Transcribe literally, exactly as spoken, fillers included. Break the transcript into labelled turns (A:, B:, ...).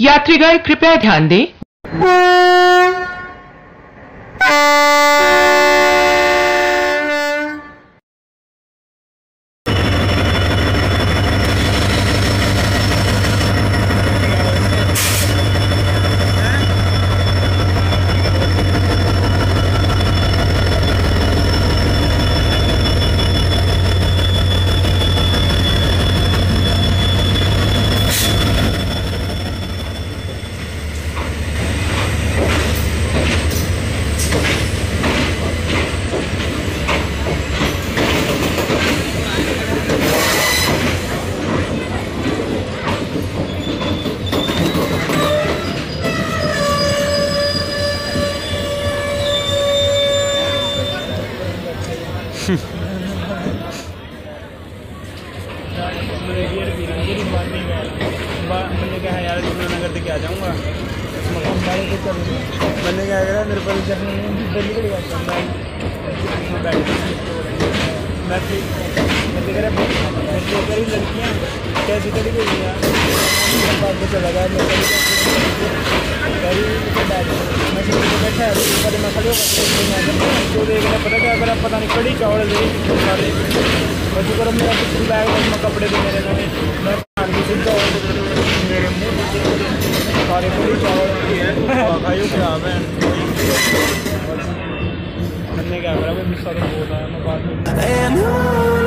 A: यात्रीगण कृपया ध्यान दें।
B: मैंने कहा यार नगर से क्या जाऊँगा मैंने क्या करा मेरे पास मैं मैंने कह रहा लड़कियाँ कैसी तरीके हुई यार चला गया मैं बैठा है मैं खड़े तो देख रहा पता क्या करा पता नहीं कड़ी चावल ले सारे बच्चों करो मेरा बैग में कपड़े थे मेरे नए मैं चावल मेरे मुँह सारे कड़ी चावल खाइयो खराब है मैंने क्या करा मैं गुस्सा तो बोल रहा है मैं बात